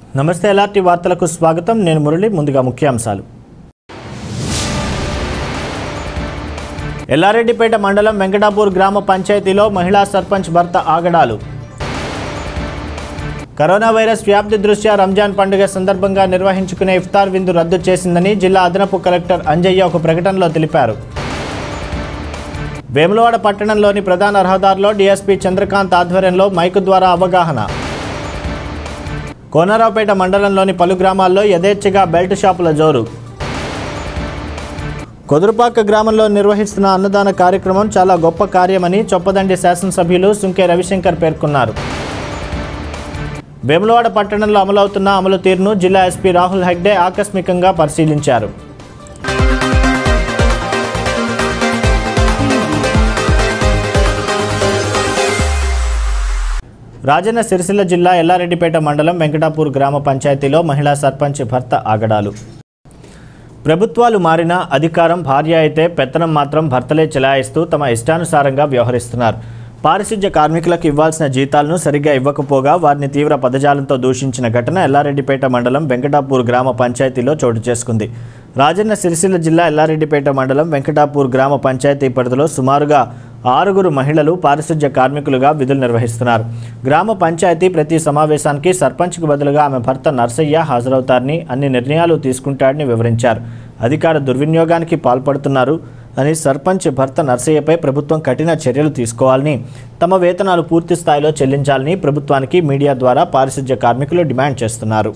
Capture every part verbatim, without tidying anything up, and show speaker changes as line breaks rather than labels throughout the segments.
నమస్తే ఎల్ఆర్టీ వార్తలకు స్వాగతం. నేను మురళి. ముందుగా ముఖ్యాంశాలు. ఎల్లారెడ్డిపేట మండలం వెంకటాపూర్ గ్రామ పంచాయతీలో మహిళా సర్పంచ్ భర్త ఆగడాలు. కరోనా వైరస్ వ్యాప్తి దృష్ట్యా రంజాన్ పండుగ సందర్భంగా నిర్వహించుకునే ఇఫ్తార్ విందు రద్దు చేసిందని జిల్లా అదనపు కలెక్టర్ అంజయ్య ఒక ప్రకటనలో తెలిపారు. వేములవాడ పట్టణంలోని ప్రధాన రహదారిలో డీఎస్పీ చంద్రకాంత్ ఆధ్వర్యంలో మైకు ద్వారా అవగాహన. కోనరావుపేట మండలంలోని పలు గ్రామాల్లో యథేచ్ఛగా బెల్ట్ షాపుల జోరు. కొదురుపాక గ్రామంలో నిర్వహిస్తున్న అన్నదాన కార్యక్రమం చాలా గొప్ప కార్యమని చొప్పదండి శాసనసభ్యులు సుంకే రవిశంకర్ పేర్కొన్నారు. వేములవాడ పట్టణంలో అమలవుతున్న అమలు తీరును జిల్లా ఎస్పీ రాహుల్ హెగ్డే ఆకస్మికంగా పరిశీలించారు. రాజన్న సిరిసిల్ల జిల్లా ఎల్లారెడ్డిపేట మండలం వెంకటాపూర్ గ్రామ పంచాయతీలో మహిళా సర్పంచ్ భర్త ఆగడాలు. ప్రభుత్వాలు మారినా అధికారం భార్య అయితే పెత్తనం మాత్రం భర్తలే చెలాయిస్తూ తమ ఇష్టానుసారంగా వ్యవహరిస్తున్నారు. పారిశుధ్య కార్మికులకు ఇవ్వాల్సిన జీతాలను సరిగ్గా ఇవ్వకపోగా వారిని తీవ్ర పదజాలంతో దూషించిన ఘటన ఎల్లారెడ్డిపేట మండలం వెంకటాపూర్ గ్రామ పంచాయతీలో చోటు చేసుకుంది. రాజన్న సిరిసిల్ల జిల్లా ఎల్లారెడ్డిపేట మండలం వెంకటాపూర్ గ్రామ పంచాయతీ పరిధిలో సుమారుగా ఆరుగురు మహిళలు పారిశుధ్య కార్మికులుగా విధులు నిర్వహిస్తున్నారు. గ్రామ పంచాయతీ ప్రతి సమావేశానికి సర్పంచ్కు బదులుగా ఆమె భర్త నర్సయ్య హాజరవుతారని, అన్ని నిర్ణయాలు తీసుకుంటాడని వివరించారు. అధికార దుర్వినియోగానికి పాల్పడుతున్నారు అని సర్పంచ్ భర్త నర్సయ్యపై ప్రభుత్వం కఠిన చర్యలు తీసుకోవాలని, తమ వేతనాలు పూర్తి స్థాయిలో చెల్లించాలని ప్రభుత్వానికి మీడియా ద్వారా పారిశుధ్య కార్మికులు డిమాండ్ చేస్తున్నారు.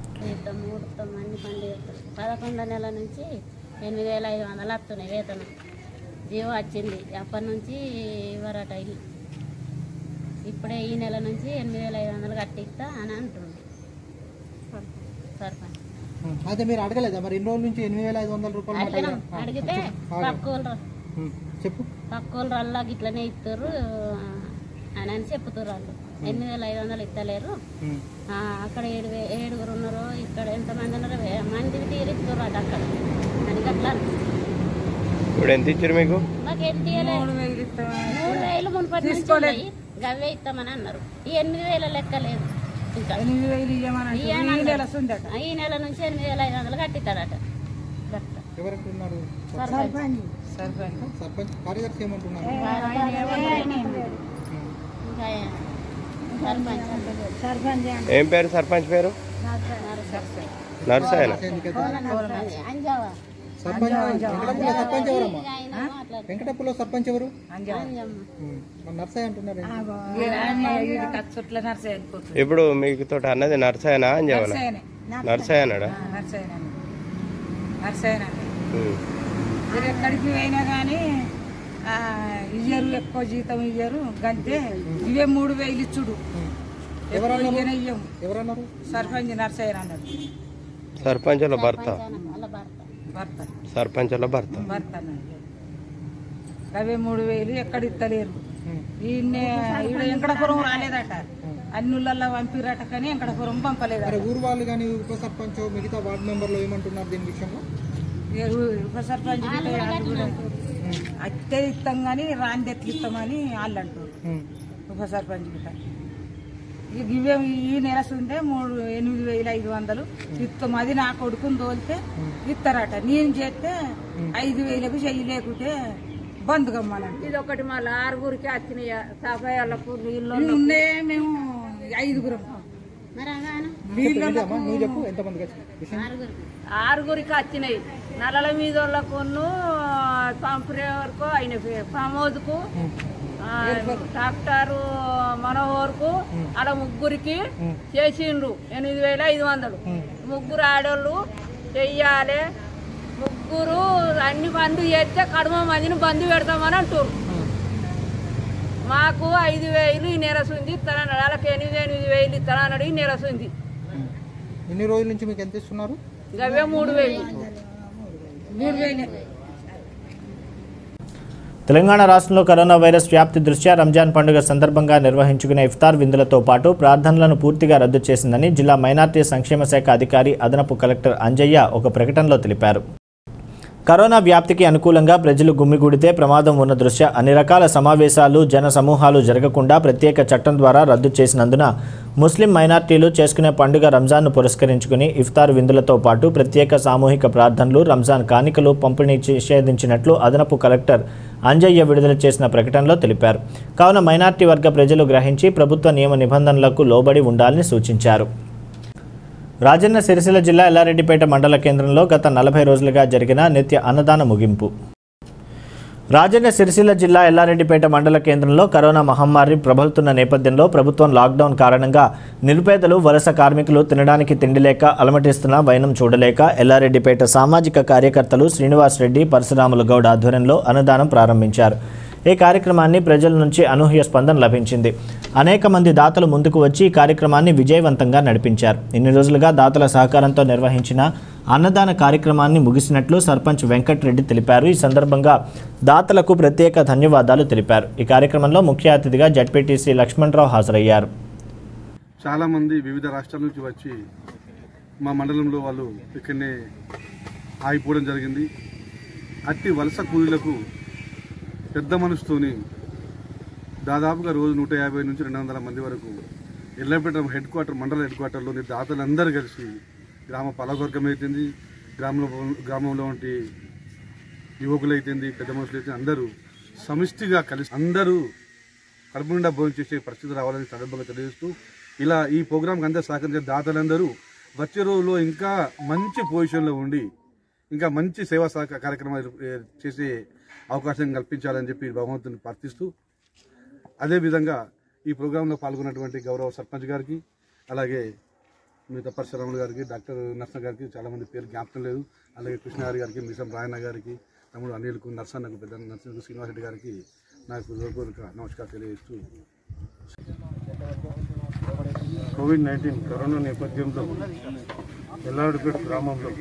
పదకొండో నెల నుంచి ఎనిమిది వేల ఐదు వందలు వస్తున్నాయి వేతనం. జీవో వచ్చింది అప్పటి నుంచి ఇవ్వరట. ఇప్పుడే ఈ నెల నుంచి ఎనిమిది వేల ఐదు వందలు కట్టిస్తా అని అంటుంది సర్పంచ్.
అదే మీరు అడగలేదా మరి ఇన్ని రోజుల నుంచి ఎనిమిది వేల ఐదు వందల రూపాయలు
అడిగితే పక్కోళ్ళు
చెప్పు
పక్కోళ్ళు అల్లా ఇట్లనే ఇస్తారు అని అని చెప్తారు. వాళ్ళు ఎనిమిది వేల ఐదు వందలు ఇస్తలేరు, అక్కడ ఏడు ఏడుగురు ఉన్నారు, ఇక్కడ ఎంతమంది ఉన్నారు మంది తీరిస్తారు అట అక్కడ అని అట్లా.
ఇప్పుడు ఎంత ఇచ్చారు మీకు?
మాకు ఎంత మూడు వేలు మునుపటి నుంచి ఉన్నాయి, గవ్వే ఇస్తామని అన్నారు. ఈ ఎనిమిది వేల లెక్క లేదు, ఇంకా ఈ నెల నుంచి ఎనిమిది వేల ఐదు వందలు కట్టిస్తాడట.
ఏం పేరు సర్పంచ్ పేరు? నర్సయ్య.
వెంకటాపూర్లో సర్పంచ్ ఎవరు? నర్సయ్య అంటున్నారు.
ఇప్పుడు మీకు తోట అన్నది నర్సయ్యనా అంజవనా? నర్సయ్య అన్నాడా?
ఎక్కడికి పోయినా కానీ ఇయ్యరు, ఎక్కువ జీతం ఇయ్యరు, గంతే. ఇవే మూడు వేలు ఇచ్చుడు.
ఎవరన్నారు?
సర్పంచ్ నర్సయ్య అన్నాడు.
సర్పంచ్ల భర్త
భర్త
సర్పంచ్ల భర్త
భర్త అన్నాడు. అవే మూడు వేలు ఎక్కడ ఇస్తలేరు. ఈయన ఈడ వెంకటాపురం రాలేదట, అన్నులల్లో పంపిరట, కానీ వెంకటాపురం పంపలేదట.
ఊరు వాళ్ళు కానీ ఉప సర్పంచ్ మిగతా వార్డు మెంబర్లు ఏమంటున్నారు దీని విషయంలో?
ఉప సర్పంచ్ అత్తే ఇస్తాం కానీ రాంది ఎట్లు ఇస్తామని వాళ్ళు అంటారు. ఉప సర్పంచ్ గిట్ట ఇవే ఈ నెలసుంటే మూడు ఎనిమిది వేల ఐదు వందలు ఇస్తాం. అది నా కొడుకుని తోలితే ఇస్తారట. నేను చేస్తే ఐదు వేలకు చెయ్యి లేకుంటే బంద్ గమ్మనండి. ఇది ఒకటి మళ్ళీ ఆరుగురికి వచ్చినాయి సాఫాయాలకు ఉండే మేము ఐదుగురం. ఆరుగురికి వచ్చినాయి. నల్లల మీద వాళ్ళకు పంపరే వరకు అయిన ప్రమోద్కు డాక్టరు మనోహర్కు అలా ముగ్గురికి చేసిండ్రు ఎనిమిది వేల ఐదు వందలు. ముగ్గురు ఆడోళ్ళు చెయ్యాలి. ముగ్గురు అన్ని బంధు చేస్తే కడుమ మందిని బంధు పెడతామని అంటారు. మాకు ఐదు వేలు ఈ నెరసుంది ఇస్తానన్నాడు. వాళ్ళకి ఎనిమిది ఎనిమిది వేలు ఇస్తానన్నాడు. ఈ నెరసుంది.
ఎన్ని రోజుల నుంచి మీకు ఎంత ఇస్తున్నారు?
అవే మూడు వేలు మూడు వేలు
తెలంగాణ రాష్ట్రంలో కరోనా వైరస్ వ్యాప్తి దృష్ట్యా రంజాన్ పండుగ సందర్భంగా నిర్వహించుకునే ఇఫ్తార్ విందులతో పాటు ప్రార్థనలను పూర్తిగా రద్దు చేసిందని జిల్లా మైనార్టీ సంక్షేమ శాఖ అధికారి అదనపు కలెక్టర్ అంజయ్య ఒక ప్రకటనలో తెలిపారు. కరోనా వ్యాప్తికి అనుకూలంగా ప్రజలు గుమ్మిగూడితే ప్రమాదం ఉన్న దృష్ట్యా అన్ని రకాల సమావేశాలు జన సమూహాలు జరగకుండా ప్రత్యేక చట్టం ద్వారా రద్దు చేసినందున ముస్లిం మైనార్టీలు చేసుకునే పండుగ రంజాన్ను పురస్కరించుకుని ఇఫ్తార్ విందులతో పాటు ప్రత్యేక సామూహిక ప్రార్థనలు రంజాన్ కానుకలు పంపిణీ నిషేధించినట్లు అదనపు కలెక్టర్ అంజయ్య విడుదల చేసిన ప్రకటనలో తెలిపారు. కావున మైనార్టీ వర్గ ప్రజలు గ్రహించి ప్రభుత్వ నియమ నిబంధనలకు లోబడి ఉండాలని సూచించారు. రాజన్న సిరిసిల్ల జిల్లా ఎల్లారెడ్డిపేట మండల కేంద్రంలో గత నలభై రోజులుగా జరిగిన నిత్య అన్నదాన ముగింపు. రాజన్న సిరిసిల్ల జిల్లా ఎల్లారెడ్డిపేట మండల కేంద్రంలో కరోనా మహమ్మారి ప్రబలుతున్న నేపథ్యంలో ప్రభుత్వం లాక్డౌన్ కారణంగా నిరుపేదలు వలస కార్మికులు తినడానికి తిండి లేక అలమటిస్తున్న వైనం చూడలేక ఎల్లారెడ్డిపేట సామాజిక కార్యకర్తలు శ్రీనివాస్ రెడ్డి పరశురాములు గౌడ్ ఆధ్వర్యంలో అన్నదానం ప్రారంభించారు. ఈ కార్యక్రమాన్ని ప్రజల నుంచి అనూహ్య స్పందన లభించింది. అనేక మంది దాతలు ముందుకు వచ్చి ఈ కార్యక్రమాన్ని విజయవంతంగా నడిపించారు. ఇన్ని రోజులుగా దాతల సహకారంతో నిర్వహించిన అన్నదాన కార్యక్రమాన్ని ముగిసినట్లు సర్పంచ్ వెంకటరెడ్డి తెలిపారు. ఈ సందర్భంగా దాతలకు ప్రత్యేక ధన్యవాదాలు తెలిపారు. ఈ కార్యక్రమంలో ముఖ్య అతిథిగా జడ్పీటీసీ లక్ష్మణరావు హాజరయ్యారు.
చాలామంది వివిధ రాష్ట్రాల నుంచి వచ్చి మా మండలంలో వాళ్ళు ఇక్కడనే ఆగిపోవడం జరిగింది. అట్టి వలస కూలీలకు పెద్ద మనసుతోని దాదాపుగా రోజు నూట యాభై నుంచి రెండు వందల మంది వరకు ఎల్లారెడ్డిపేట హెడ్ క్వార్టర్ మండల హెడ్ క్వార్టర్లోని దాతలందరూ కలిసి గ్రామ పాలకవర్గం అవుతుంది, గ్రామంలో గ్రామంలో ఉంటే యువకులు అవుతుంది, పెద్ద మనుషులు అయితే అందరూ సమిష్టిగా కలిసి అందరూ కడుపు నిండా భోజనం చేసే పరిస్థితి రావాలని సందర్భంగా తెలియజేస్తూ ఇలా ఈ ప్రోగ్రాంకి అందరూ సహకరించే దాతలందరూ వచ్చే రోజుల్లో ఇంకా మంచి పొజిషన్లో ఉండి ఇంకా మంచి సేవా సహకార కార్యక్రమాలు చేసే అవకాశం కల్పించాలని చెప్పి భగవంతుని ప్రార్థిస్తూ అదేవిధంగా ఈ ప్రోగ్రాంలో పాల్గొన్నటువంటి గౌరవ సర్పంచ్ గారికి అలాగే మిగతా పరశురాములు గారికి డాక్టర్ నర్సన్న గారికి చాలామంది పేరు జ్ఞాపకం లేదు, అలాగే కృష్ణగారి గారికి మిసం రాయన్న గారికి తమ్ముడు అనిల్కు నర్సన్నకు పెద్ద నర్సన్నకు శ్రీనివాసరెడ్డి గారికి నాకు హృదయపూర్వక నమస్కారం తెలియజేస్తూ కోవిడ్ నైన్టీన్ కరోనా నేపథ్యంలో ఎల్లారెడ్డిపేట గ్రామంలో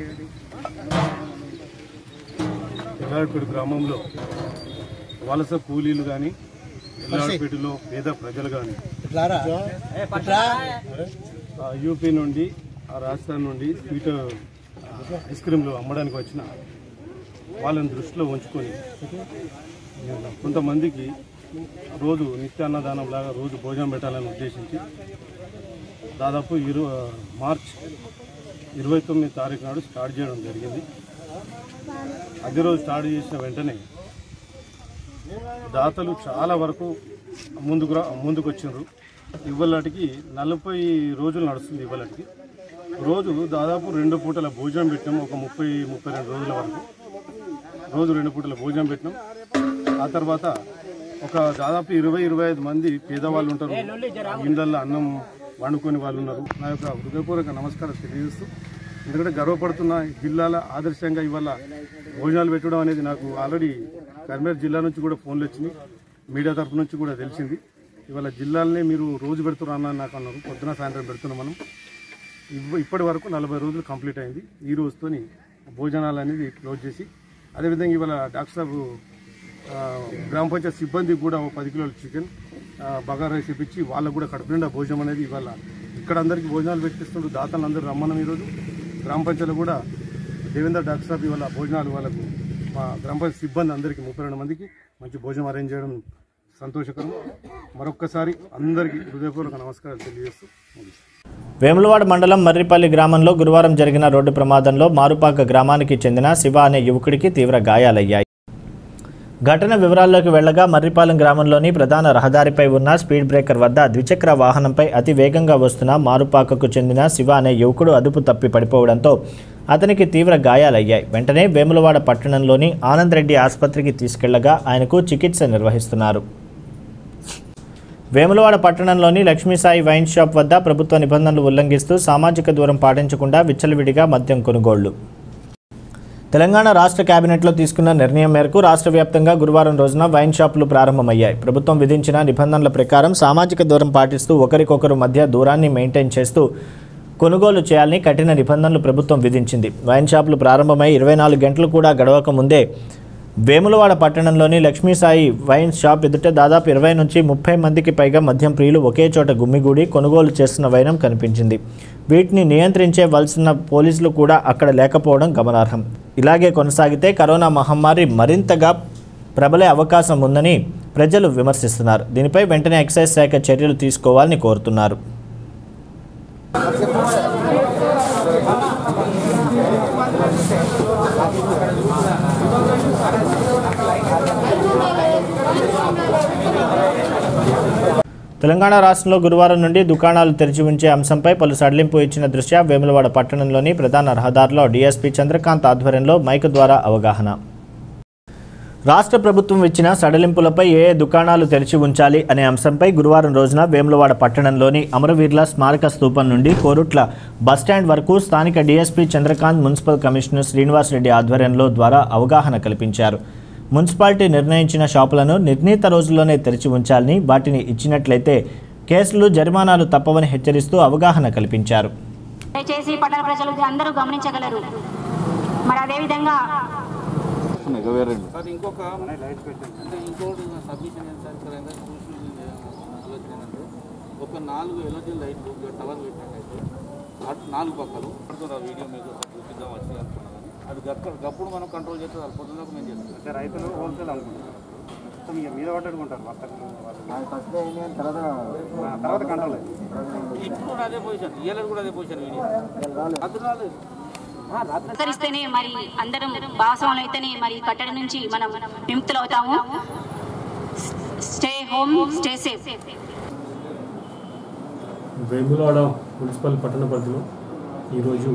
ఎల్లారెడ్డిపేట గ్రామంలో వలస కూలీలు కానీ ఎల్లారెడ్డిపేటలో పేద ప్రజలు కానీ యూపీ నుండి ఆ రాజస్థాన్ నుండి స్వీట్ ఐస్ క్రీమ్లు అమ్మడానికి వచ్చిన వాళ్ళని దృష్టిలో ఉంచుకొని కొంతమందికి రోజు నిత్యాన్నదానం లాగా రోజు భోజనం పెట్టాలని ఉద్దేశించి దాదాపు ఇరు మార్చ్ ఇరవై తొమ్మిది తారీఖు నాడు స్టార్ట్ చేయడం జరిగింది. అదే రోజు స్టార్ట్ చేసిన వెంటనే దాతలు చాలా వరకు ముందుకు ముందుకు వచ్చినారు. ఇవాళకి నలభై రోజులు నడుస్తుంది. ఇవాళకి రోజు దాదాపు రెండు పూటల భోజనం పెట్టినాం. ఒక ముప్పై ముప్పై రెండు రోజుల వరకు రోజు రెండు పూటల భోజనం పెట్టినాం. ఆ తర్వాత ఒక దాదాపు ఇరవై ఇరవై ఐదు మంది పేదవాళ్ళు ఉంటారు, ఇళ్ళల్లో అన్నం వండుకొని వాళ్ళు ఉన్నారు. నా యొక్క హృదయపూర్వక నమస్కారం తెలియజేస్తూ, ఎందుకంటే గర్వపడుతున్న జిల్లాల ఆదర్శంగా ఇవాళ భోజనాలు పెట్టడం అనేది నాకు ఆల్రెడీ కరీంనగర్ జిల్లా నుంచి కూడా ఫోన్లు వచ్చినాయి, మీడియా తరఫు నుంచి కూడా తెలిసింది. ఇవాళ జిల్లాలనే మీరు రోజు పెడుతున్నా నాకు అన్నారు. పొద్దున సాయంత్రం పెడుతున్నాం మనం. ఇప్పటి వరకు నలభై రోజులు కంప్లీట్ అయింది. ఈ రోజుతోని భోజనాలు అనేది క్లోజ్ చేసి, అదేవిధంగా ఇవాళ డాక్టర్ సాబ్ గ్రామ పంచాయతీ సిబ్బందికి కూడా ఒక పది కిలోల చికెన్ బగారా రైస్ ఇప్పించి వాళ్ళకు కూడా కడుపు నిండా భోజనం అనేది ఇవాళ ఇక్కడ అందరికీ భోజనాలు పెట్టిస్తుండ్రు. దాతలు అందరూ రమ్మన్నాం. ఈరోజు గ్రామ పంచాయతీలో కూడా దేవేంద్ర డాక్టర్ సాబ్ ఇవాళ భోజనాలు వాళ్ళకు మా గ్రామ పంచాయతీ సిబ్బంది అందరికీ ముప్పై రెండు మందికి మంచి భోజనం అరేంజ్ చేయడం సంతోషకరం. మరొక్కసారి అందరికీ హృదయపూర్వక నమస్కారాలు తెలియజేస్తూ ముగిస్తాను.
వేములవాడ మండలం మర్రిపల్లి గ్రామంలో గురువారం జరిగిన రోడ్డు ప్రమాదంలో మారుపాక గ్రామానికి చెందిన శివ అనే యువకుడికి తీవ్ర గాయాలయ్యాయి. ఘటన వివరాల్లోకి వెళ్లగా మర్రిపాలెం గ్రామంలోని ప్రధాన రహదారిపై ఉన్న స్పీడ్ బ్రేకర్ వద్ద ద్విచక్ర వాహనంపై అతి వేగంగా వస్తున్న మారుపాకకు చెందిన శివ అనే యువకుడు అదుపు తప్పి పడిపోవడంతో అతనికి తీవ్ర గాయాలయ్యాయి. వెంటనే వేములవాడ పట్టణంలోని ఆనంద్ రెడ్డి ఆసుపత్రికి తీసుకెళ్లగా ఆయనకు చికిత్స నిర్వహిస్తున్నారు. వేములవాడ పట్టణంలోని లక్ష్మీసాయి వైన్ షాప్ వద్ద ప్రభుత్వ నిబంధనలు ఉల్లంఘిస్తూ సామాజిక దూరం పాటించకుండా విచ్చలవిడిగా మద్యం కొనుగోళ్లు. తెలంగాణ రాష్ట్ర కేబినెట్లో తీసుకున్న నిర్ణయం మేరకు రాష్ట్ర వ్యాప్తంగా గురువారం రోజున వైన్ షాపులు ప్రారంభమయ్యాయి. ప్రభుత్వం విధించిన నిబంధనల ప్రకారం సామాజిక దూరం పాటిస్తూ ఒకరికొకరు మధ్య దూరాన్ని మెయింటైన్ చేస్తూ కొనుగోలు చేయాలని కఠిన నిబంధనలు ప్రభుత్వం విధించింది. వైన్ షాపులు ప్రారంభమై ఇరవై నాలుగు గంటలు కూడా గడవక ముందే వేములవాడ పట్టణంలోని లక్ష్మీసాయి వైన్ షాప్ ఎదుట దాదాపు ఇరవై నుంచి ముప్పై మందికి పైగా మద్యం ప్రియులు ఒకే చోట గుమ్మిగూడి కొనుగోలు చేస్తున్న వైనం కనిపించింది. వీటిని నియంత్రించే వలసిన పోలీసులు కూడా అక్కడ లేకపోవడం గమనార్హం. ఇలాగే కొనసాగితే కరోనా మహమ్మారి మరింతగా ప్రబలే అవకాశం ఉందని ప్రజలు విమర్శిస్తున్నారు. దీనిపై వెంటనే ఎక్సైజ్ శాఖ చర్యలు తీసుకోవాలని కోరుతున్నారు. తెలంగాణ రాష్ట్రంలో గురువారం నుండి దుకాణాలు తెరిచి ఉంచే అంశంపై పలు సడలింపు ఇచ్చిన దృష్ట్యా వేములవాడ పట్టణంలోని ప్రధాన రహదారిలో డీఎస్పీ చంద్రకాంత్ ఆధ్వర్యంలో మైక్ ద్వారా అవగాహన. రాష్ట్ర ప్రభుత్వం ఇచ్చిన సడలింపులపై ఏ ఏ దుకాణాలు తెరిచి ఉంచాలి అనే అంశంపై గురువారం రోజున వేములవాడ పట్టణంలోని అమరవీరుల స్మారక స్తూపం నుండి కోరుట్ల బస్టాండ్ వరకు స్థానిక DSP Chandrakanth, municipal commissioner Srinivas Reddy ఆధ్వర్యంలో ద్వారా అవగాహన కల్పించారు. మున్సిపాలిటీ నిర్ణయించిన షాపులను నిర్ణీత రోజుల్లోనే తెరిచి ఉంచాలని, వాటిని ఇచ్చినట్లయితే కేసులు, జరిమానాలు తప్పవని హెచ్చరిస్తూ అవగాహన కల్పించారు.
దయచేసి పట్టణ ప్రజలు అందరూ గమనించగలరు. మరి అదేవిధంగా
ఇంకొక ఇంకోటి సబ్మిషన్ ఆలోచన ఒక నాలుగు ఎలర్జీ లైట్లు టవర్ పెట్టినట్టయితే నాలుగు పక్కలు వీడియో మీకు చూపిద్దాం వచ్చి అనుకున్నాను. అది గప్పుడు మనం కంట్రోల్ చేస్తే పొద్దున్న మేము చేస్తాం. అంటే రైతులు హోల్సేల్ అనుకుంటారు, సో మీరు మీద పట్టుకుంటారు వర్తకులు, తర్వాత కంట్రోల్. ఇప్పుడు కూడా అదే పొజిషన్, ఇయ్యలేదు కూడా అదే పొజిషన్. వీడియో అది రాలేదు.
సరిస్తేనే మరి అందరం భాగస్వాములు అయితేనే మరి కట్టడి నుంచి మనం విముక్తులు అవుతాము. Stay home, stay safe.
Vemulawada municipal పట్టణ పరిధిలో ఈరోజు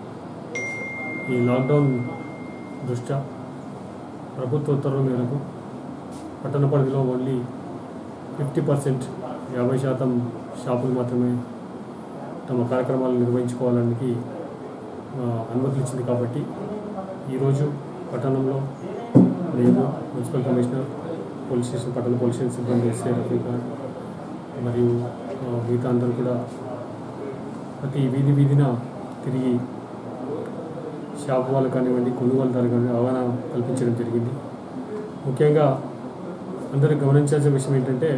ఈ లాక్డౌన్ దృష్ట్యా ప్రభుత్వ ఉత్తర్వుల మేరకు పట్టణ పరిధిలో ఓన్లీ ఫిఫ్టీ పర్సెంట్ యాభై శాతం షాపులు మాత్రమే తమ కార్యక్రమాలు నిర్వహించుకోవడానికి అనుమతులు ఇచ్చింది. కాబట్టి ఈరోజు పట్టణంలో నేను, మున్సిపల్ కమిషనర్, పోలీస్ స్టేషన్, పట్టణ పోలీస్ స్టేషన్ సిబ్బంది, ఎస్ఐ రఫీకా మరియు మిగతా అందరూ కూడా ప్రతి వీధి వీధిన తిరిగి షాప్ వాళ్ళు కానివ్వండి, కొనుగోలుదారు కానీ అవగాహన కల్పించడం జరిగింది. ముఖ్యంగా అందరూ గమనించాల్సిన విషయం ఏంటంటే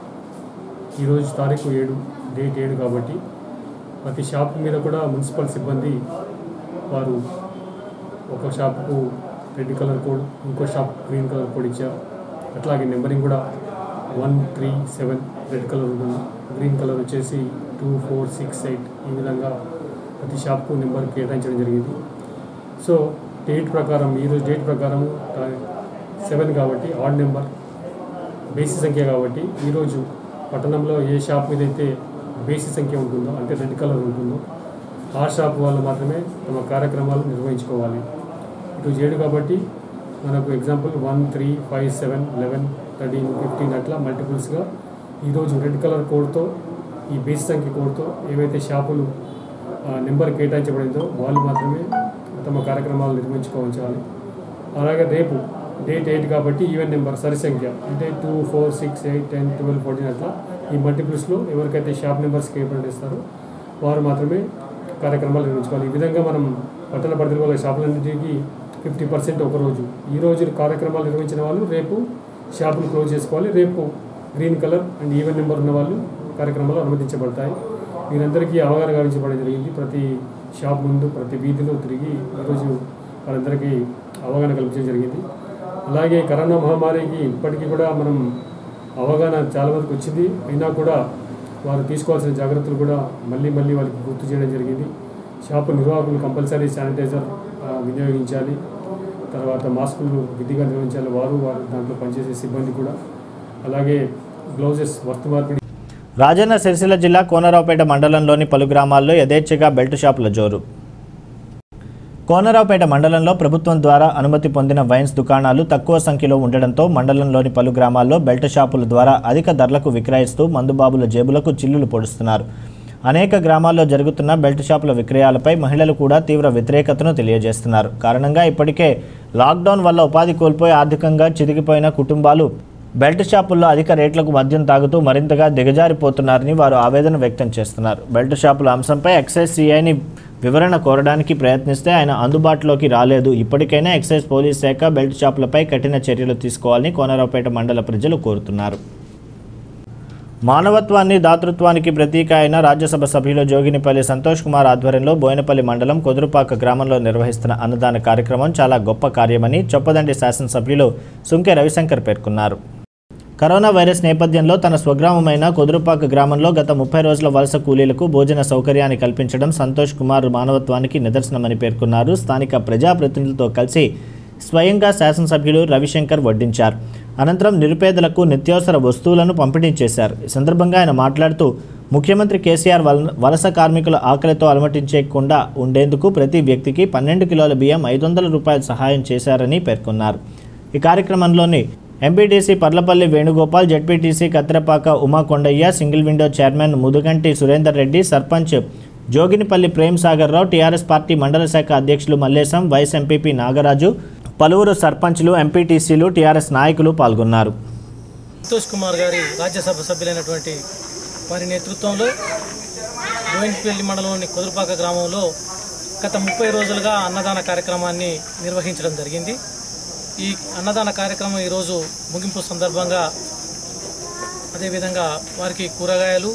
ఈరోజు తారీఖు ఏడు, డేట్ ఏడు కాబట్టి ప్రతి షాప్ మీద కూడా మున్సిపల్ సిబ్బంది వారు ఒక షాప్కు రెడ్ కలర్ కోడ్, ఇంకో షాప్ గ్రీన్ కలర్ కోడ్ ఇచ్చారు. అట్లాగే నెంబరింగ్ కూడా one three seven red colour ఉంటుంది, గ్రీన్ కలర్ వచ్చేసి టూ ఫోర్ సిక్స్ ఎయిట్ ఈ విధంగా ప్రతి షాప్కు నెంబర్ కేటాయించడం జరిగింది. సో డేట్ ప్రకారం, ఈరోజు డేట్ ప్రకారం సెవెన్ కాబట్టి ఆడ్ నెంబర్, బేసి సంఖ్య కాబట్టి ఈరోజు పట్టణంలో ఏ షాప్ మీద అయితే బేసి సంఖ్య ఉంటుందో, అంటే రెడ్ కలర్ ఉంటుందో, ఆ షాప్ వాళ్ళు మాత్రమే తమ కార్యక్రమాలు నిర్వహించుకోవాలి. ఈరోజు ఏడు కాబట్టి మనకు example one three five seven eleven thirteen fifteen అట్లా మల్టిపుల్స్గా ఈరోజు రెడ్ కలర్ కోడ్తో, ఈ బేసి సంఖ్య కోడ్తో ఏవైతే షాపులు నెంబర్ కేటాయించబడిందో వాళ్ళు మాత్రమే తమ కార్యక్రమాలు నిర్వహించుకోవాలి. అలాగే రేపు డేట్ ఎయిట్ కాబట్టి ఈవెన్ నెంబర్ సరి సంఖ్య అంటే two four six eight ten twelve fourteen అట్లా ఈ మల్టిపుల్స్లో ఎవరికైతే షాప్ నెంబర్స్ కేటాయిస్తారో వారు మాత్రమే కార్యక్రమాలు నిర్వహించుకోవాలి. ఈ విధంగా మనం పట్టణ పరిధిలో వాళ్ళ షాపులన్నింటికి ఫిఫ్టీ పర్సెంట్ ఒకరోజు, ఈరోజు కార్యక్రమాలు నిర్వహించిన వాళ్ళు రేపు షాపులు క్లోజ్ చేసుకోవాలి. రేపు green colour and even number ఉన్న వాళ్ళు కార్యక్రమాలు అనుమతించబడతాయి. వీరందరికీ అవగాహన కలిగించబడడం జరిగింది. ప్రతి షాప్ ముందు, ప్రతి వీధిలో తిరిగి ఈరోజు వాళ్ళందరికీ అవగాహన కల్పించడం జరిగింది. అలాగే కరోనా మహమ్మారికి ఇప్పటికీ కూడా మనం అవగాహన చాలా వరకు వచ్చింది. అయినా కూడా వారు తీసుకోవాల్సిన జాగ్రత్తలు కూడా మళ్ళీ మళ్ళీ వాళ్ళకి గుర్తు చేయడం జరిగింది. షాపు నిర్వాహకులు కంపల్సరీ శానిటైజర్ వినియోగించాలి, తర్వాత మాస్కులు విధిగా నిర్వహించాలి, వారు వారు దాంట్లో పనిచేసే సిబ్బంది కూడా. అలాగే గ్లౌజెస్, వస్తు మార్పిడి.
రాజన్న సిరిసిల్ల జిల్లా కోనరావుపేట మండలంలోని పలు గ్రామాల్లో యథేచ్ఛగా బెల్ట్ షాపుల జోరు. కోనరావుపేట మండలంలో ప్రభుత్వం ద్వారా అనుమతి పొందిన వైన్స్ దుకాణాలు తక్కువ సంఖ్యలో ఉండడంతో మండలంలోని పలు గ్రామాల్లో బెల్ట్ షాపుల ద్వారా అధిక ధరలకు విక్రయిస్తూ మందుబాబుల జేబులకు చిల్లులు పొడుస్తున్నారు. అనేక గ్రామాల్లో జరుగుతున్న బెల్ట్ షాపుల విక్రయాలపై మహిళలు కూడా తీవ్ర వ్యతిరేకతను తెలియజేస్తున్నారు. కారణంగా ఇప్పటికే లాక్డౌన్ వల్ల ఉపాధి కోల్పోయి ఆర్థికంగా చితికిపోయిన కుటుంబాలు బెల్ట్ షాపుల్లో అధిక రేట్లకు మద్యం తాగుతూ మరింతగా దిగజారిపోతున్నారని వారు ఆవేదన వ్యక్తం చేస్తున్నారు. బెల్ట్ షాపుల అంశంపై ఎక్సైజ్ సిఐని వివరణ కోరడానికి ప్రయత్నిస్తే ఆయన అందుబాటులోకి రాలేదు. ఇప్పటికైనా ఎక్సైజ్ పోలీస్ శాఖ బెల్ట్ షాపులపై కఠిన చర్యలు తీసుకోవాలని కోనరావుపేట మండల ప్రజలు కోరుతున్నారు. మానవత్వాన్ని దాతృత్వానికి ప్రతీక అయిన రాజ్యసభ సభ్యులు జోగినిపల్లి సంతోష్ కుమార్ ఆధ్వర్యంలో బోయినపల్లి మండలం కొదురుపాక గ్రామంలో నిర్వహిస్తున్న అన్నదాన కార్యక్రమం చాలా గొప్ప కార్యమని చొప్పదండి శాసనసభ్యులు సుంకె రవిశంకర్ పేర్కొన్నారు. కరోనా వైరస్ నేపథ్యంలో తన స్వగ్రామమైన కొదురుపాక గ్రామంలో గత ముప్పై రోజుల వలస కూలీలకు భోజన సౌకర్యాన్ని కల్పించడం సంతోష్ కుమార్ మానవత్వానికి నిదర్శనమని పేర్కొన్నారు. స్థానిక ప్రజాప్రతినిధులతో కలిసి స్వయంగా శాసనసభ్యులు రవిశంకర్ వడ్డించారు. అనంతరం నిరుపేదలకు నిత్యావసర వస్తువులను పంపిణీ చేశారు. ఈ సందర్భంగా ఆయన మాట్లాడుతూ ముఖ్యమంత్రి కేసీఆర్ వలస కార్మికుల ఆకలితో అలమటించకుండా ఉండేందుకు ప్రతి వ్యక్తికి పన్నెండు కిలోల బియ్యం ఐదు వందల రూపాయలు సహాయం చేశారని పేర్కొన్నారు. ఈ కార్యక్రమంలోని MPTC Parlapalli Venugopal, ZPTC Kattirapaka Umakondaiah, single window chairman Mudugunti Surender Reddy, sarpanch Joginipalli Prem Sagar Rao, TRS party మండల శాఖ అధ్యక్షులు మల్లేశం, వైస్ ఎంపీపీ నాగరాజు, పలువురు సర్పంచ్లు, ఎంపీటీసీలు, టీఆర్ఎస్ నాయకులు పాల్గొన్నారు.
సంతోష్ కుమార్ గారి రాజ్యసభ సభ్యులైనటువంటి వారి నేతృత్వంలో బోయినపల్లి మండలంలోని కొదురుపాక గ్రామంలో గత ముప్పై రోజులుగా అన్నదాన కార్యక్రమాన్ని నిర్వహించడం జరిగింది. ఈ అన్నదాన కార్యక్రమం ఈరోజు ముగింపు సందర్భంగా అదేవిధంగా వారికి కూరగాయలు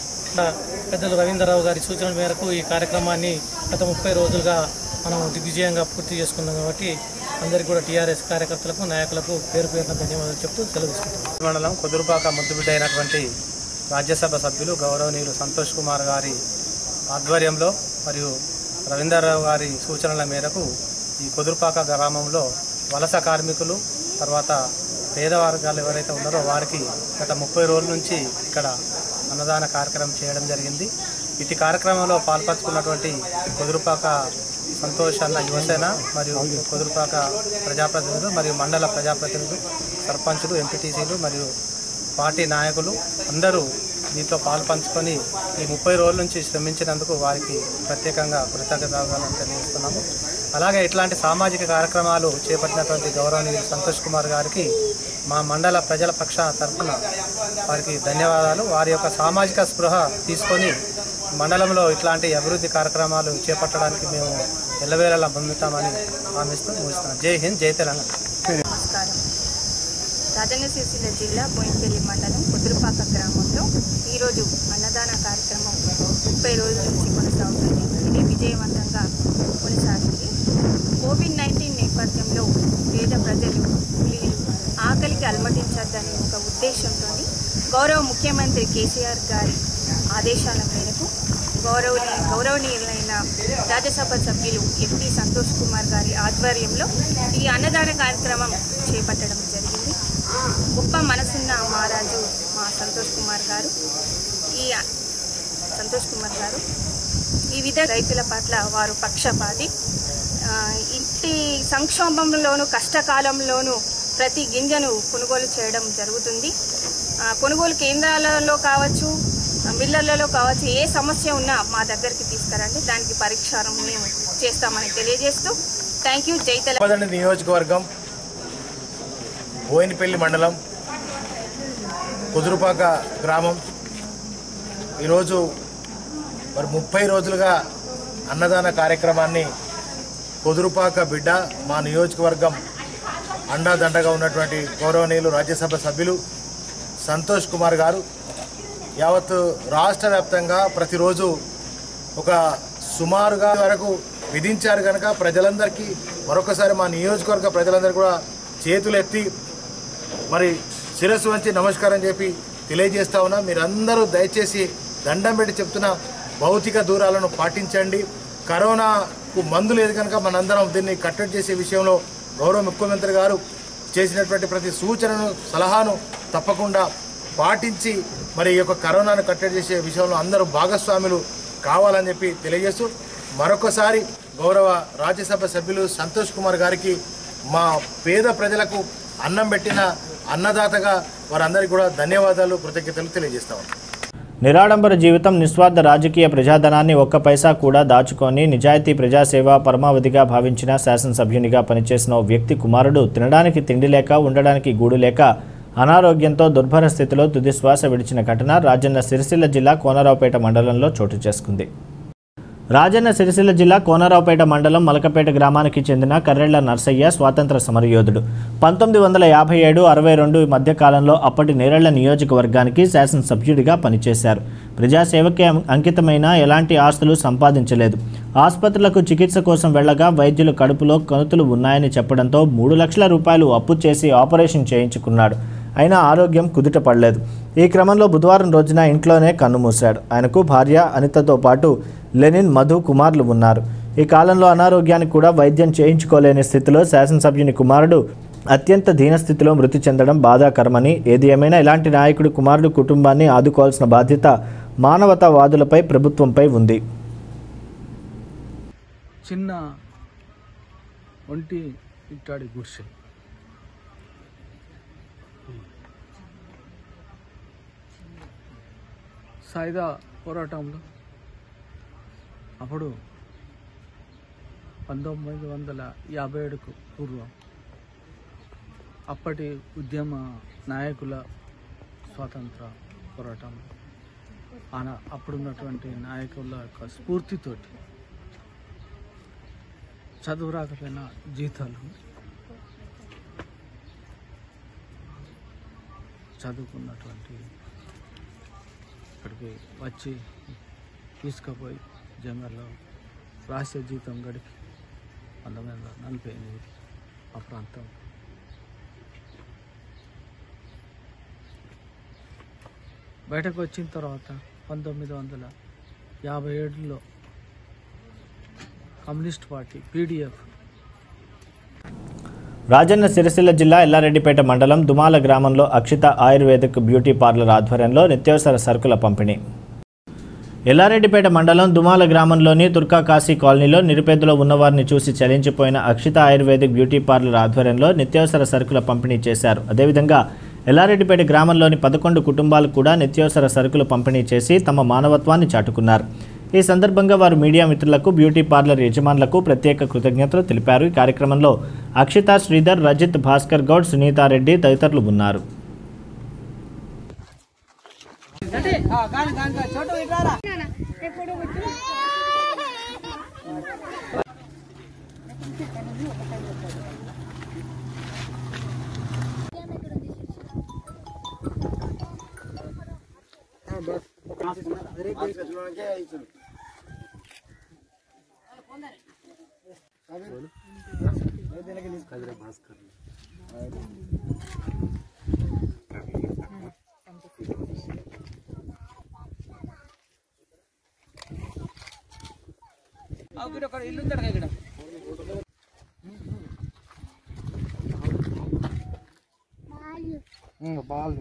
పెద్దలు రవీంద్రరావు గారి సూచనల మేరకు ఈ కార్యక్రమాన్ని గత ముప్పై రోజులుగా మనం దిగ్విజయంగా పూర్తి చేసుకున్నాం. కాబట్టి అందరికీ కూడా టీఆర్ఎస్ కార్యకర్తలకు, నాయకులకు పేరు పేరున ధన్యవాదాలు చెప్తూ సెలవు తీసుకుంటాం. మండలం కొదురుపాక ముద్దుబిడ్డ అయినటువంటి రాజ్యసభ సభ్యులు గౌరవనీయులు సంతోష్ కుమార్ గారి ఆధ్వర్యంలో మరియు రవీంద్రరావు గారి సూచనల మేరకు ఈ కొదురుపాక గ్రామంలో వలస కార్మికులు, తర్వాత పేద వర్గాలు ఎవరైతే ఉన్నారో వారికి గత ముప్పై రోజుల నుంచి ఇక్కడ అన్నదాన కార్యక్రమం చేయడం జరిగింది. ఇటు కార్యక్రమంలో పాల్పంచుకున్నటువంటి కొదురుపాక సంతోష్ అన్న యువసేన మరియు కొదురుపాక ప్రజాప్రతినిధులు మరియు మండల ప్రజాప్రతినిధులు, సర్పంచులు, ఎంపీటీసీలు మరియు పార్టీ నాయకులు అందరూ దీంట్లో పాల్పంచుకొని ఈ ముప్పై రోజుల నుంచి శ్రమించినందుకు వారికి ప్రత్యేకంగా కృతజ్ఞతలు తెలియజేస్తున్నాము. అలాగే ఇట్లాంటి సామాజిక కార్యక్రమాలు చేపట్టినటువంటి గౌరవనీయులు సంతోష్ కుమార్ గారికి మా మండల ప్రజల పక్ష తరఫున వారికి ధన్యవాదాలు. వారి యొక్క సామాజిక స్పృహ తీసుకొని మండలంలో ఇట్లాంటి అభివృద్ధి కార్యక్రమాలు చేపట్టడానికి మేము ఎల్లవేళలా ముందుతామని హామీస్తూ ముగిస్తున్నాం. జై హింద్, జై తెలంగాణ.
నమస్కారం. రాజన్న సిరిసిల్ల జిల్లా బోయినపల్లి మండలం కొదురుపాక గ్రామంలో ఈరోజు అన్నదాన కార్యక్రమం ముప్పై రోజుల నుంచి కొనసాగుతుంది. ఇది విజయవంతంగా కొనసాగింది. కోవిడ్ నైన్టీన్ నేపథ్యంలో పేద ప్రజలు, కూలీలు ఆకలికి అలమటించద్దనే ఒక ఉద్దేశంతో గౌరవ ముఖ్యమంత్రి కేసీఆర్ గారి ఆదేశాల మేరకు గౌరవనీయ గౌరవనీయులైన రాజ్యసభ సభ్యులు ఎంపీ సంతోష్ కుమార్ గారి ఆధ్వర్యంలో ఈ అన్నదాన కార్యక్రమం చేపట్టడం జరిగింది. గొప్ప మనసున్న మహారాజు మా సంతోష్ కుమార్ గారు ఈ సంతోష్ కుమార్ గారు ఈ విధ రైతుల పట్ల వారు పక్షపాతి. ఇంటి సంక్షోభంలోనూ కష్టకాలంలోనూ ప్రతి గింజను కొనుగోలు చేయడం జరుగుతుంది. కొనుగోలు కేంద్రాలలో కావచ్చు, మిల్లర్లలో కావచ్చు, ఏ సమస్య ఉన్నా మా దగ్గరికి తీసుకురండి, దానికి పరిష్కారం మేము చేస్తామని తెలియజేస్తూ థ్యాంక్ యూ. జై తెలంగాణ.
నియోజకవర్గం బోయినపల్లి మండలం కుదురుపాక గ్రామం ఈరోజు మరి ముప్పై రోజులుగా అన్నదాన కార్యక్రమాన్ని కుదురుపాక బిడ్డ మా నియోజకవర్గం అండాదండగా ఉన్నటువంటి గౌరవనీయులు రాజ్యసభ సభ్యులు సంతోష్ కుమార్ గారు యావత్ రాష్ట్ర వ్యాప్తంగా ప్రతిరోజు ఒక సుమారుగా వరకు విధించారు కనుక ప్రజలందరికీ మరొకసారి మా నియోజకవర్గ ప్రజలందరూ కూడా చేతులెత్తి మరి శిరస్సు వంచి నమస్కారం చెప్పి తెలియజేస్తా ఉన్నా. మీరందరూ దయచేసి దండం పెట్టి చెప్తున్న భౌతిక దూరాలను పాటించండి. కరోనాకు మందు లేదు కనుక మనందరం దీన్ని కట్టడి చేసే విషయంలో గౌరవ ముఖ్యమంత్రి గారు చేసినటువంటి ప్రతి సూచనను, సలహాను తప్పకుండా పాటించి మరి ఈ యొక్క కరోనాను కట్టడి చేసే విషయంలో అందరూ భాగస్వాములు కావాలని చెప్పి తెలియజేస్తూ మరొకసారి గౌరవ రాజ్యసభ సభ్యులు సంతోష్ కుమార్ గారికి మా పేద ప్రజలకు అన్నం పెట్టిన అన్నదాతగా వారందరికీ కూడా ధన్యవాదాలు, కృతజ్ఞతలు తెలియజేస్తాము.
నిరాడంబర జీవితం, నిస్వార్థ రాజకీయ ప్రజాధనాన్ని ఒక్క పైసా కూడా దాచుకొని నిజాయితీ ప్రజాసేవ పరమావధిగా భావించిన శాసనసభ్యునిగా పనిచేసిన ఓ వ్యక్తి కుమారుడు తినడానికి తిండి లేక, ఉండడానికి గూడు లేక, అనారోగ్యంతో దుర్భర స్థితిలో తుదిశ్వాస విడిచిన ఘటన రాజన్న సిరిసిల్ల జిల్లా కోనరావుపేట మండలంలో చోటు చేసుకుంది. రాజన్న సిరిసిల్ల జిల్లా కోనరావుపేట మండలం మలకపేట గ్రామానికి చెందిన కర్రెళ్ల నర్సయ్య స్వాతంత్ర సమరయోధుడు. పంతొమ్మిది వందల యాభై ఏడు అరవై రెండు మధ్య కాలంలో అప్పటి నేరెళ్ల నియోజకవర్గానికి శాసనసభ్యుడిగా పనిచేశారు. ప్రజాసేవకే అంకితమైన ఎలాంటి ఆస్తులు సంపాదించలేదు. ఆసుపత్రులకు చికిత్స కోసం వెళ్లగా వైద్యులు కడుపులో కణుతులు ఉన్నాయని చెప్పడంతో మూడు లక్షల రూపాయలు అప్పు చేసి ఆపరేషన్ చేయించుకున్నాడు. అయినా ఆరోగ్యం కుదుట పడలేదు. ఈ క్రమంలో బుధవారం రోజున ఇంట్లోనే కన్నుమూశాడు. ఆయనకు భార్య అనితతో పాటు లెనిన్, మధు కుమారులు ఉన్నారు. ఈ కాలంలో అనారోగ్యానికి కూడా వైద్యం చేయించుకోలేని స్థితిలో శాసనసభ్యుని కుమారుడు అత్యంత దీనస్థితిలో మృతి చెందడం బాధాకరమని, ఏది ఏమైనా ఇలాంటి నాయకుడి కుమారుడు కుటుంబాన్ని ఆదుకోవాల్సిన బాధ్యత మానవతావాదులపై, ప్రభుత్వంపై ఉంది.
చిన్న ఒంటి ఇట్టాడి గుడిసె సాయుధ పోరాటంలో అప్పుడు పంతొమ్మిది వందల యాభై ఏడుకు పూర్వం అప్పటి ఉద్యమ నాయకుల స్వాతంత్ర పోరాటం ఆన అప్పుడున్నటువంటి నాయకుల యొక్క స్ఫూర్తితోటి చదువు రాకపోయినా జీతాలు చదువుకున్నటువంటి ఇక్కడికి వచ్చి తీసుకుపోయి జంగల్లో రాసే జీతం గడిపి పంతొమ్మిది వందల నలభై ఎనిమిది ఆ ప్రాంతం బయటకు వచ్చిన తర్వాత పంతొమ్మిది వందల యాభై ఏడులో communist party PDF
Rajanna Sircilla జిల్లా ఎల్లారెడ్డిపేట మండలం దుమాల గ్రామంలో అక్షిత ఆయుర్వేదిక్ బ్యూటీ పార్లర్ ఆధ్వర్యంలో నిత్యావసర సరుకుల పంపిణీ. ఎల్లారెడ్డిపేట మండలం దుమాల గ్రామంలోని తుర్కా కాశీ కాలనీలో నిరుపేదలో ఉన్నవారిని చూసి చలించిపోయిన అక్షిత ఆయుర్వేదిక్ బ్యూటీ పార్లర్ ఆధ్వర్యంలో నిత్యావసర సరుకుల పంపిణీ చేశారు. అదేవిధంగా ఎల్లారెడ్డిపేట గ్రామంలోని పదకొండు కుటుంబాలు కూడా నిత్యావసర సరుకులు పంపిణీ చేసి తమ మానవత్వాన్ని చాటుకున్నారు. ఈ సందర్భంగా వారు మీడియా మిత్రులకు, బ్యూటీ పార్లర్ యజమానులకు ప్రత్యేక కృతజ్ఞతలు తెలిపారు. ఈ కార్యక్రమంలో అక్షిత, శ్రీధర్, రజిత్, భాస్కర్ గౌడ్, సునీతారెడ్డి తదితరులు ఉన్నారు.
ఇల్లు ఇక్కడ బాల్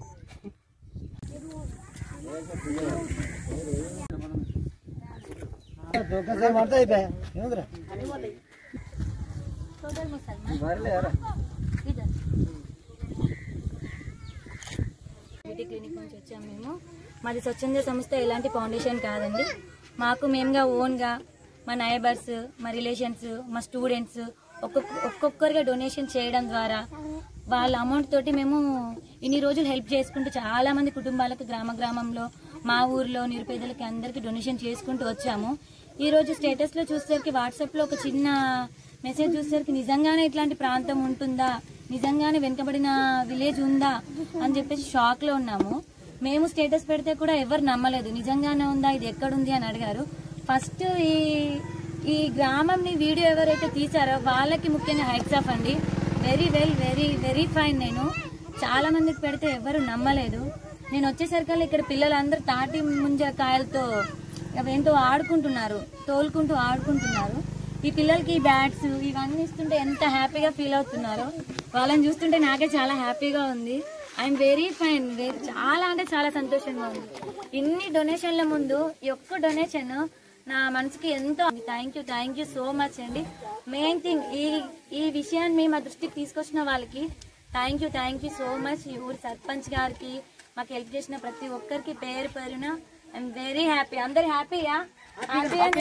బ్యూటీ క్లినిక్ నుంచి వచ్చాము మేము. మాది స్వచ్ఛంద సంస్థ, ఎలాంటి ఫౌండేషన్ కాదండి. మాకు మేముగా ఓన్గా మా నైబర్స్, మా రిలేషన్స్, మా స్టూడెంట్స్ ఒక్కొక్క ఒక్కొక్కరిగా డొనేషన్ చేయడం ద్వారా వాళ్ళ అమౌంట్ తోటి మేము ఇన్ని రోజులు హెల్ప్ చేసుకుంటూ చాలా మంది కుటుంబాలకు గ్రామ గ్రామంలో, మా ఊర్లో నిరుపేదలకి అందరికీ డొనేషన్ చేసుకుంటూ వచ్చాము. ఈ రోజు స్టేటస్లో చూసేసరికి, వాట్సాప్లో ఒక చిన్న మెసేజ్ చూసేసరికి నిజంగానే ఇట్లాంటి ప్రాంతం ఉంటుందా, నిజంగానే వెనుకబడిన విలేజ్ ఉందా అని చెప్పేసి షాక్లో ఉన్నాము. మేము స్టేటస్ పెడితే కూడా ఎవరు నమ్మలేదు, నిజంగానే ఉందా, ఇది ఎక్కడుంది అని అడిగారు. ఫస్ట్ ఈ ఈ గ్రామంని వీడియో ఎవరైతే తీసారో వాళ్ళకి ముఖ్యంగా హైట్స్ ఆఫ్ అండి. Very well, very very fine. నేను చాలా మందికి పెడితే ఎవరు నమ్మలేదు. నేను వచ్చేసరికల్లా ఇక్కడ పిల్లలందరూ తాటి ముంజకాయలతో అవేంటో ఆడుకుంటున్నారు, తోలుకుంటూ ఆడుకుంటున్నారు. ఈ పిల్లలకి బ్యాట్స్ ఇవన్నీ ఇస్తుంటే ఎంత హ్యాపీగా ఫీల్ అవుతున్నారో, వాళ్ళని చూస్తుంటే నాకే చాలా హ్యాపీగా ఉంది. ఐఎమ్ వెరీ ఫైన్, చాలా అంటే చాలా సంతోషంగా ఉంది. ఇన్ని డొనేషన్ల ముందు ఈ ఒక్క డొనేషన్ నా మనసుకి ఎంతో. Thank you, thank you so much అండి. మెయిన్ థింగ్ ఈ ఈ విషయాన్ని మా దృష్టికి తీసుకొచ్చిన వాళ్ళకి thank you, thank you so much. ఈ ఊరి సర్పంచ్ గారికి, మాకు హెల్ప్ చేసిన ప్రతి ఒక్కరికి పేరు పేరున ఐఎమ్ వెరీ హ్యాపీ. అందరు హ్యాపీయా? హ్యాపీ అని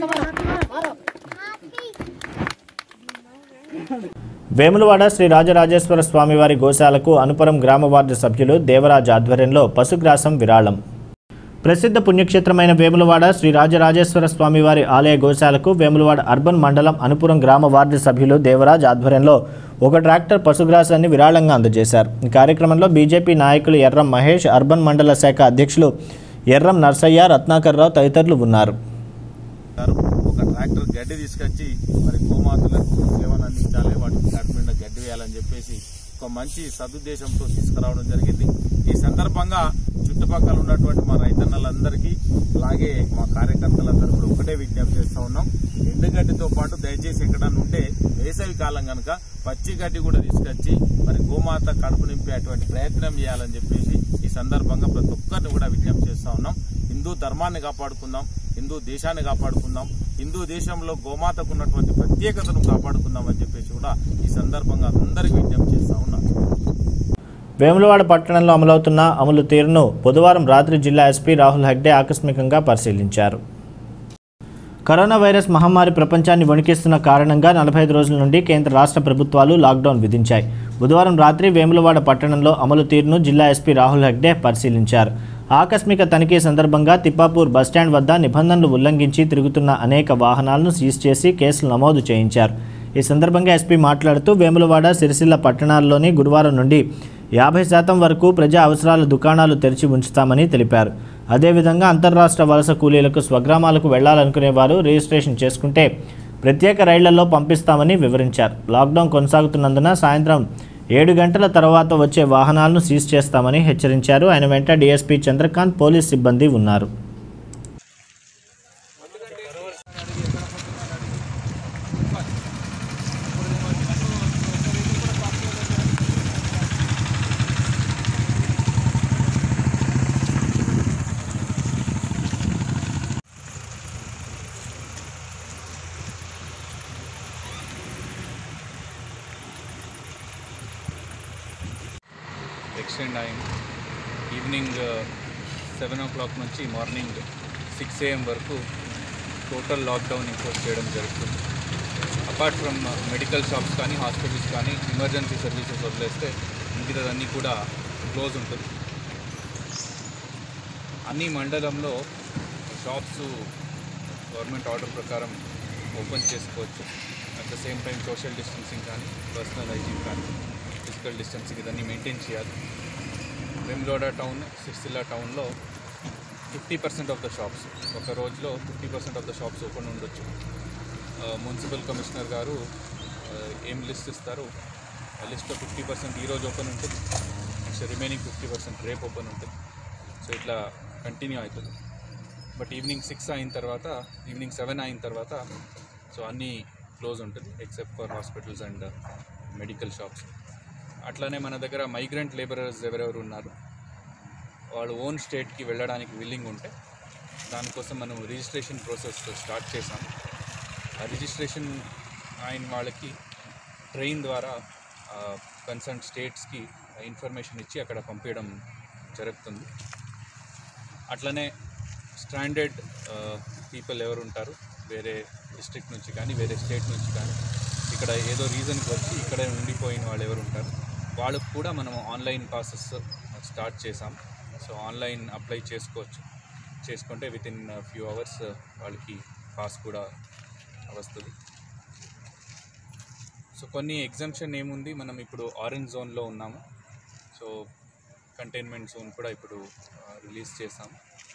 వేములవాడ శ్రీ రాజరాజేశ్వర స్వామివారి గోశాలకు అనుపురం గ్రామ వార్డు సభ్యులు దేవరాజ్ ఆధ్వర్యంలో పశుగ్రాసం విరాళం. ప్రసిద్ధ పుణ్యక్షేత్రమైన వేములవాడ శ్రీ రాజరాజేశ్వర స్వామివారి ఆలయ గోశాలకు వేములవాడ అర్బన్ మండలం అనుపురం గ్రామ వార్డు సభ్యులు దేవరాజ్ ఆధ్వర్యంలో ఒక ట్రాక్టర్ పశుగ్రాసాన్ని విరాళంగా అందజేశారు. ఈ కార్యక్రమంలో బీజేపీ నాయకులు ఎర్రం మహేష్, అర్బన్ మండల శాఖ అధ్యక్షులు ఎర్రం నర్సయ్య, రత్నాకర్ రావు తదితరులు ఉన్నారు.
ఒక ట్రాక్టర్ గడ్డి తీసుకొచ్చి మరి గోమాతలకు సేవను అందించాలి, వాటికి కడుపునిండా గడ్డి వేయాలని చెప్పేసి ఒక మంచి సదుద్దేశంతో తీసుకురావడం జరిగింది. ఈ సందర్భంగా చుట్టుపక్కల ఉన్నటువంటి మా రైతన్నలందరికీ అలాగే మా కార్యకర్తలందరూ కూడా ఒకటే విజ్ఞప్తి చేస్తూ ఉన్నాం. ఎండుగడ్డితో పాటు దయచేసి ఎక్కడన్నా ఉంటే వేసవి కాలం కనుక పచ్చి గడ్డి కూడా తీసుకొచ్చి మరి గోమాత కడుపు నింపేటువంటి ప్రయత్నం చేయాలని చెప్పేసి ఈ సందర్భంగా ప్రతి ఒక్కరిని కూడా విజ్ఞప్తి చేస్తూ ఉన్నాం. హిందూ ధర్మాన్ని కాపాడుకుందాం, హిందూ దేశాన్ని కాపాడుకుందాం, హిందూ దేశంలో గోమాతకు ఉన్నటువంటి ప్రత్యేకతను కాపాడుకుందాం అని చెప్పేసి కూడా ఈ సందర్భంగా అందరికీ విజ్ఞప్తి చేస్తూ ఉన్నాం.
వేములవాడ పట్టణంలో అమలవుతున్న అమలు తీరును బుధవారం రాత్రి జిల్లా ఎస్పీ రాహుల్ హెగ్డే ఆకస్మికంగా పరిశీలించారు. కరోనా వైరస్ మహమ్మారి ప్రపంచాన్ని వణికిస్తున్న కారణంగా నలభై ఐదు రోజుల నుండి కేంద్ర రాష్ట్ర ప్రభుత్వాలు లాక్డౌన్ విధించాయి. బుధవారం రాత్రి వేములవాడ పట్టణంలో అమలు తీరును జిల్లా ఎస్పీ రాహుల్ హెగ్డే పరిశీలించారు. ఆకస్మిక తనిఖీ సందర్భంగా తిప్పాపూర్ బస్టాండ్ వద్ద నిబంధనలు ఉల్లంఘించి తిరుగుతున్న అనేక వాహనాలను సీజ్ చేసి కేసులు నమోదు చేయించారు. ఈ సందర్భంగా ఎస్పీ మాట్లాడుతూ వేములవాడ, సిరిసిల్ల పట్టణాల్లోని గురువారం నుండి యాభై శాతం వరకు ప్రజా అవసరాల దుకాణాలు తెరిచి ఉంచుతామని తెలిపారు. అదేవిధంగా అంతర్రాష్ట్ర వలస కూలీలకు స్వగ్రామాలకు వెళ్లాలనుకునే వారు రిజిస్ట్రేషన్ చేసుకుంటే ప్రత్యేక రైళ్లలో పంపిస్తామని వివరించారు. లాక్డౌన్ కొనసాగుతున్నందున సాయంత్రం ఏడు గంటల తర్వాత వచ్చే వాహనాలను సీజ్ చేస్తామని హెచ్చరించారు. ఆయన వెంట డీఎస్పీ చంద్రకాంత్, పోలీస్ సిబ్బంది ఉన్నారు.
ఎక్స్టెండ్ అయింది. ఈవినింగ్ సెవెన్ ఓ క్లాక్ నుంచి మార్నింగ్ సిక్స్ ఏఎం వరకు టోటల్ లాక్డౌన్ ఇంపోజ్ చేయడం జరుగుతుంది. అపార్ట్ ఫ్రమ్ మెడికల్ షాప్స్ కానీ హాస్పిటల్స్ కానీ ఎమర్జెన్సీ సర్వీసెస్ వదిలేస్తే మిగతాదన్నీ కూడా క్లోజ్ ఉంటుంది. అన్ని మండలంలో షాప్స్ గవర్నమెంట్ ఆర్డర్ ప్రకారం ఓపెన్ చేసుకోవచ్చు. At the same time social distancing కానీ, పర్సనల్ హైజీన్ కానీ, ఫిజికల్ డిస్టెన్సింగ్ ఇదన్నీ మెయింటైన్ చేయాలి. వేములవాడ టౌన్, సిరిసిల్ల టౌన్లో fifty percent of the shops ఒక రోజులో fifty percent of the shops open ఉండొచ్చు. మున్సిపల్ కమిషనర్ గారు ఏం లిస్ట్ ఇస్తారు, ఆ లిస్ట్లో ఫిఫ్టీ పర్సెంట్ ఈరోజు ఓపెన్ ఉంటుంది, నెక్స్ట్ రిమైనింగ్ ఫిఫ్టీ పర్సెంట్ రేపు ఓపెన్ ఉంటుంది. సో ఇట్లా కంటిన్యూ అవుతుంది. బట్ ఈవినింగ్ సిక్స్ అయిన తర్వాత, ఈవినింగ్ సెవెన్ అయిన తర్వాత సో అన్నీ క్లోజ్ ఉంటుంది except for hospitals and medical shops. అట్లానే మన దగ్గర మైగ్రెంట్ లేబరర్స్ ఎవరెవరు ఉన్నారు, వాళ్ళు ఓన్ స్టేట్కి వెళ్ళడానికి విల్లింగ్ ఉంటే దానికోసం మనం రిజిస్ట్రేషన్ ప్రాసెస్ స్టార్ట్ చేసాము. ఆ రిజిస్ట్రేషన్ అయిన వాళ్ళకి ట్రైన్ ద్వారా కన్సర్న్ స్టేట్స్కి ఇన్ఫర్మేషన్ ఇచ్చి అక్కడ పంపించడం జరుగుతుంది. అట్లనే స్టాండర్డ్ పీపుల్ ఎవరు ఉంటారు, వేరే డిస్ట్రిక్ట్ నుంచి కానీ వేరే స్టేట్ నుంచి కానీ ఇక్కడ ఏదో రీజన్కి వచ్చి ఇక్కడే ఉండిపోయిన వాళ్ళు ఎవరు ఉంటారు, వాళ్ళకు కూడా మనం ఆన్లైన్ ప్రాసెస్ స్టార్ట్ చేసాం. సో ఆన్లైన్ అప్లై చేసుకోవచ్చు. చేసుకుంటే విత్ ఇన్ ఫ్యూ అవర్స్ వాళ్ళకి పాస్ కూడా వస్తుంది. సో కొన్ని ఎగ్జామ్షన్ ఏముంది, మనం ఇప్పుడు ఆరెంజ్ జోన్లో ఉన్నాము. సో కంటైన్మెంట్ జోన్ కూడా ఇప్పుడు రిలీజ్ చేసాము.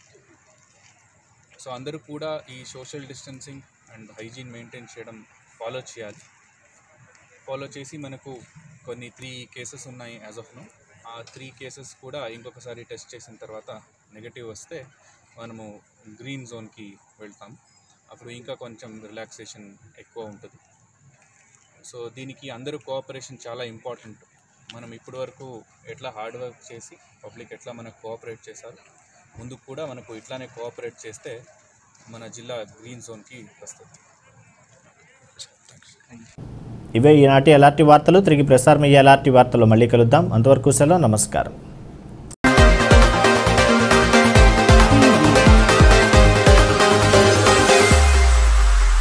సో అందరూ కూడా ఈ social distancing and hygiene maintain చేయడం ఫాలో చేయాలి. ఫాలో చేసి మనకు కొన్ని త్రీ కేసెస్ ఉన్నాయి యాజ్ ఆఫ్ నో. ఆ త్రీ కేసెస్ కూడా ఇంకొకసారి టెస్ట్ చేసిన తర్వాత నెగటివ్ వస్తే మనము గ్రీన్ జోన్కి వెళ్తాం. అప్పుడు ఇంకా కొంచెం రిలాక్సేషన్ ఎక్కువ ఉంటుంది. సో దీనికి అందరూ కోఆపరేషన్ చాలా ఇంపార్టెంట్. మనం ఇప్పటి వరకు ఎట్లా హార్డ్ వర్క్ చేసి పబ్లిక్ ఎట్లా మనకు కోఆపరేట్ చేశారు, ముందుకు కూడా మనకు ఇట్లానే కోఆపరేట్ చేస్తే మన జిల్లా గ్రీన్ జోన్కి వస్తుంది.
ఇవే ఈనాటి ఎల్ఆర్టీ వార్తలు. తిరిగి ప్రసారం అయ్యే ఎల్ఆర్టీ వార్తలు మళ్ళీ కలుద్దాం. అంతవరకు సెలవు, నమస్కారం.